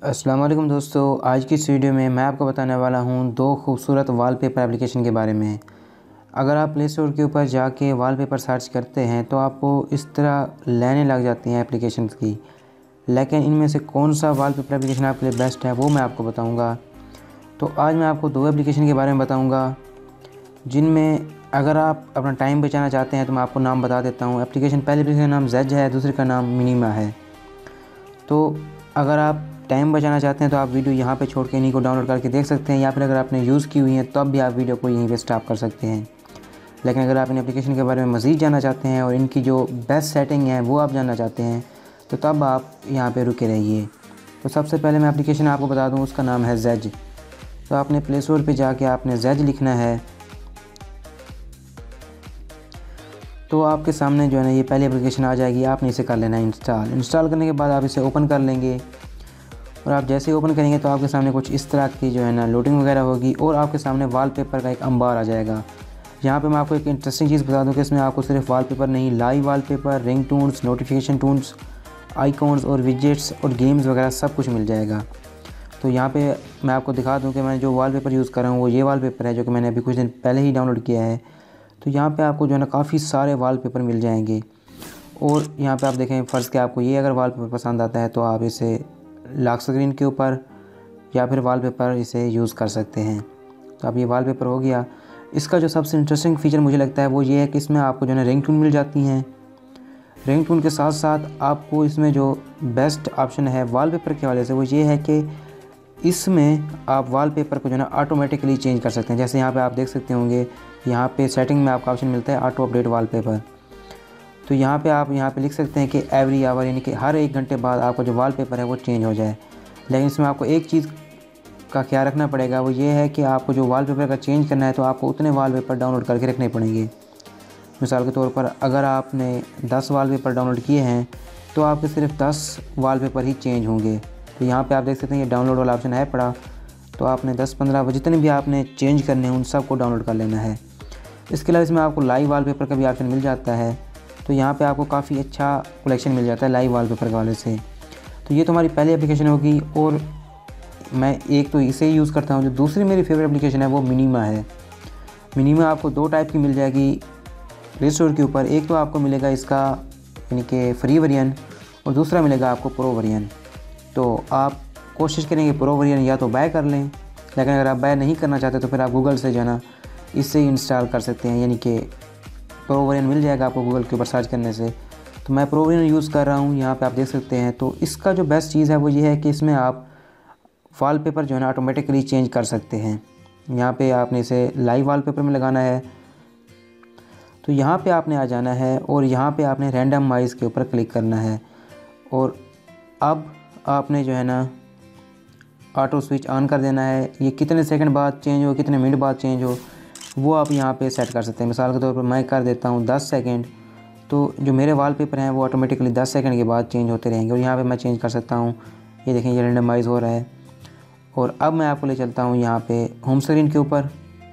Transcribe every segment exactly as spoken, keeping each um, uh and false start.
अस्सलाम वालेकुम दोस्तों, आज की इस वीडियो में मैं आपको बताने वाला हूं दो खूबसूरत वॉलपेपर एप्लीकेशन के बारे में। अगर आप प्ले स्टोर के ऊपर जाके वॉलपेपर सर्च करते हैं तो आपको इस तरह लाइनें लग जाती हैं एप्लीकेशंस की, लेकिन इनमें से कौन सा वॉलपेपर एप्लीकेशन आपके लिए बेस्ट है वो मैं आपको बताऊँगा। तो आज मैं आपको दो एप्लीकेशन के बारे में बताऊँगा जिनमें अगर आप अपना टाइम बचाना चाहते हैं तो मैं आपको नाम बता देता हूँ। एप्लीकेशन पहले एप्लीकेशन का नाम ज़ेज है, दूसरे का नाम मिनीमा है। तो अगर आप टाइम बचाना चाहते हैं तो आप वीडियो यहाँ पे छोड़ के इन्हीं को डाउनलोड करके देख सकते हैं, या फिर अगर आपने यूज़ की हुई है तब भी आप वीडियो को यहीं पे स्टॉप कर सकते हैं। लेकिन अगर आप इन एप्लीकेशन के बारे में मज़ीद जानना चाहते हैं और इनकी जो बेस्ट सेटिंग है वो आप जानना चाहते हैं तो तब आप यहाँ पे रुके रहिए। तो सबसे पहले मैं एप्लीकेशन आपको बता दूँ, उसका नाम है ज़ेज। तो आपने प्ले स्टोर पर जाके आपने ज़ेज लिखना है। तो आपके सामने जो है ना ये पहली एप्लीकेशन आ जाएगी, आपने इसे कर लेना है इंस्टॉल। इंस्टॉल करने के बाद आप इसे ओपन कर लेंगे और आप जैसे ही ओपन करेंगे तो आपके सामने कुछ इस तरह की जो है ना लोडिंग वगैरह होगी और आपके सामने वॉलपेपर का एक अंबार आ जाएगा। यहाँ पे मैं आपको एक इंटरेस्टिंग चीज़ बता दूँ कि इसमें आपको सिर्फ वॉलपेपर नहीं, live wallpaper, ringtones, notification tones, icons और विजेट्स और गेम्स वगैरह सब कुछ मिल जाएगा। तो यहाँ पे मैं आपको दिखा दूँ कि मैं जो वॉलपेपर यूज़ कर रहा हूँ वो ये वॉलपेपर है जो कि मैंने अभी कुछ दिन पहले ही डाउनलोड किया है। तो यहाँ पे आपको जो है ना काफ़ी सारे वॉलपेपर मिल जाएंगे और यहाँ पे आप देखें फ़र्ज़ के आपको ये अगर वॉलपेपर पसंद आता है तो आप इसे लॉक स्क्रीन के ऊपर या फिर वॉलपेपर इसे यूज़ कर सकते हैं। तो अब ये वॉलपेपर हो गया। इसका जो सबसे इंटरेस्टिंग फ़ीचर मुझे लगता है वो ये है कि इसमें आपको जो है ना रिंग टून मिल जाती हैं। रिंग टून के साथ साथ आपको इसमें जो बेस्ट ऑप्शन है वॉलपेपर के हवाले से वो ये है कि इसमें आप वॉलपेपर को जो है ना ऑटोमेटिकली चेंज कर सकते हैं। जैसे यहाँ पे आप देख सकते होंगे, यहाँ पे सेटिंग में आपका ऑप्शन मिलता है ऑटो अपडेट वॉलपेपर। तो यहाँ पे आप यहाँ पे लिख सकते हैं कि एवरी आवर, यानी कि हर एक घंटे बाद आपका जो वॉलपेपर है वो चेंज हो जाए। लेकिन इसमें आपको एक चीज़ का ख्याल रखना पड़ेगा, वो ये है कि आपको जो वॉलपेपर का चेंज करना है तो आपको उतने वॉलपेपर डाउनलोड करके रखने पड़ेंगे। मिसाल के तौर पर अगर आपने दस वॉलपेपर डाउनलोड किए हैं तो आपके सिर्फ दस वॉलपेपर ही चेंज होंगे। तो यहाँ पे आप देख सकते हैं ये डाउनलोड वाला ऑप्शन है पड़ा, तो आपने दस पंद्रह जितने भी आपने चेंज करने हैं उन सब को डाउनलोड कर लेना है। इसके अलावा इसमें आपको लाइव वॉलपेपर का भी ऑप्शन मिल जाता है। तो यहाँ पे आपको काफ़ी अच्छा कलेक्शन मिल जाता है लाइव वॉलपेपर के वाले से। तो ये तो हमारी पहली एप्लीकेशन होगी और मैं एक तो इसे यूज़ करता हूँ। जो दूसरी मेरी फेवरेट एप्लीकेशन है वो मिनीमा है। मिनीमा आपको दो टाइप की मिल जाएगी प्ले स्टोर के ऊपर। एक तो आपको मिलेगा इसका यानी कि फ्री वेरिएंट और दूसरा मिलेगा आपको प्रो वेरिएंट। तो आप कोशिश करेंगे प्रो वेरिएंट या तो बाय कर लें, लेकिन अगर आप बाय नहीं करना चाहते तो फिर आप गूगल से जो है ना इससे इंस्टॉल कर सकते हैं, यानी कि प्रो वेरिएंट मिल जाएगा आपको गूगल के ऊपर सर्च करने से। तो मैं प्रो वेरिएंट यूज़ कर रहा हूँ, यहाँ पे आप देख सकते हैं। तो इसका जो बेस्ट चीज़ है वो ये है कि इसमें आप वॉलपेपर जो है ना ऑटोमेटिकली चेंज कर सकते हैं। यहाँ पे आपने इसे लाइव वॉलपेपर में लगाना है। तो यहाँ पे आपने आ जाना है और यहाँ पे आपने रैंडमाइज़ के ऊपर क्लिक करना है और अब आपने जो है ना ऑटो स्विच ऑन कर देना है। ये कितने सेकंड बाद चेंज हो, कितने मिनट बाद चेंज हो, वो आप यहाँ पे सेट कर सकते हैं। मिसाल के तौर पर मैं कर देता हूँ दस सेकंड, तो जो मेरे वॉलपेपर हैं वो ऑटोमेटिकली दस सेकंड के बाद चेंज होते रहेंगे और यहाँ पे मैं चेंज कर सकता हूँ। ये देखें ये रैंडमाइज़ हो रहा है। और अब मैं आपको ले चलता हूँ यहाँ पे होम स्क्रीन के ऊपर।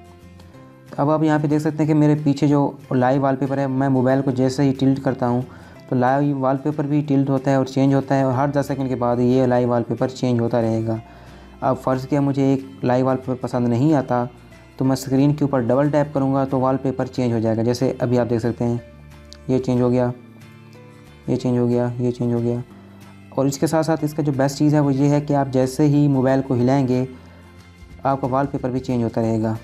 अब आप यहाँ पे देख सकते हैं कि मेरे पीछे जो लाइव वॉलपेपर है, मैं मोबाइल को जैसे ही टिल्ट करता हूँ तो लाइव वॉलपेपर भी टिल्ट होता है और चेंज होता है और हर दस सेकंड के बाद ये लाइव वॉलपेपर चेंज होता रहेगा। अब फ़र्ज़ किया मुझे एक लाइव वॉलपेपर पसंद नहीं आता तो मैं स्क्रीन के ऊपर डबल टैप करूँगा तो वॉलपेपर चेंज हो जाएगा। जैसे अभी आप देख सकते हैं ये चेंज हो गया, ये चेंज हो गया, ये चेंज हो गया। और इसके साथ साथ इसका जो बेस्ट चीज़ है वो ये है कि आप जैसे ही मोबाइल को हिलाएंगे आपका वॉलपेपर भी चेंज होता रहेगा।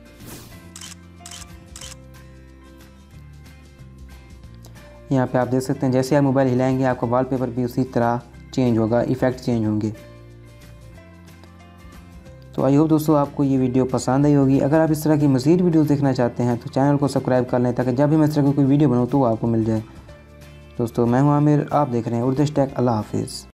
यहाँ पे आप देख सकते हैं जैसे आप मोबाइल हिलाएंगे आपका वॉलपेपर भी उसी तरह चेंज होगा, इफ़ेक्ट चेंज होंगे। तो आई होप दोस्तों आपको ये वीडियो पसंद आई होगी। अगर आप इस तरह की मज़ीद वीडियो देखना चाहते हैं तो चैनल को सब्सक्राइब कर लें ताकि जब भी मैं इस तरह की कोई वीडियो बनाऊँ तो वो आपको मिल जाए। दोस्तों मैं हूँ आमिर, आप देख रहे हैं उर्दू टेक। अल्लाह हाफिज़।